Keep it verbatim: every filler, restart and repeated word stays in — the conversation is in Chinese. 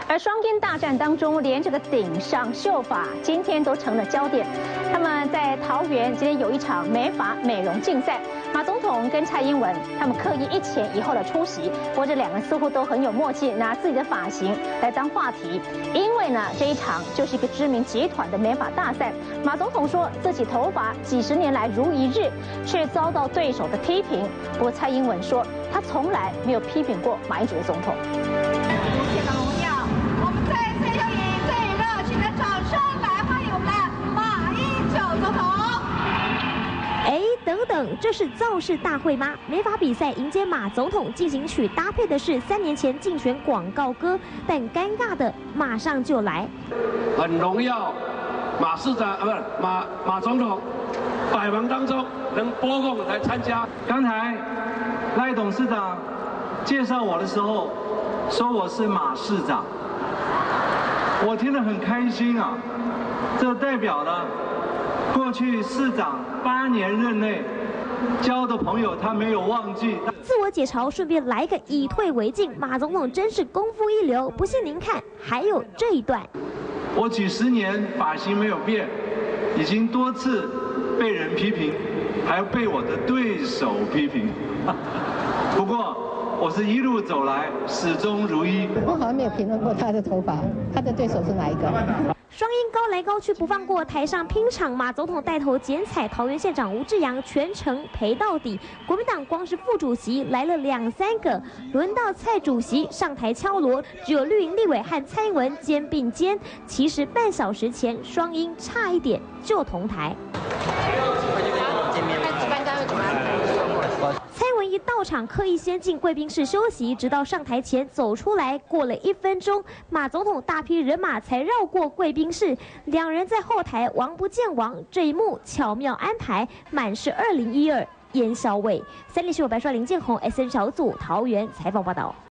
而双鹰大战当中，连这个顶上秀发今天都成了焦点。他们在桃园今天有一场美发美容竞赛，马总统跟蔡英文他们刻意一前一后的出席，不过这两个人似乎都很有默契，拿自己的发型来当话题。因为呢，这一场就是一个知名集团的美发大赛。马总统说自己头发几十年来如一日，却遭到对手的批评。不过蔡英文说，他从来没有批评过马英九总统。 等等，这是造势大会吗？美发比赛迎接马总统进行曲搭配的是三年前竞选广告歌，但尴尬的马上就来。 很荣耀马市长啊，不是马马总统，百忙当中能拨空来参加。 刚才赖董事长介绍我的时候，说我是马市长，我听得很开心啊，这代表了。 过去市长八年任内交的朋友，他没有忘记。 自我解嘲，顺便来个以退为进。马总统真是功夫一流，不信您看，还有这一段。 我几十年发型没有变，已经多次被人批评，还要被我的对手批评。不过我是一路走来始终如一。 我好像没有评论过他的头发，他的对手是哪一个？ 双鹰高来高去不放过，台上拼场，马总统带头剪彩，桃园县长吴志阳全程陪到底。国民党光是副主席来了两三个，轮到蔡主席上台敲锣，只有绿营立委和蔡英文肩并肩。其实半小时前，双鹰差一点就同台。 蔡英文一到场，刻意先进贵宾室休息，直到上台前走出来，过了一分钟，马总统大批人马才绕过贵宾室，两人在后台王不见王，这一幕巧妙安排，满是二零一二烟硝味。三立新闻白刷林建宏 S N 小组桃园采访报道。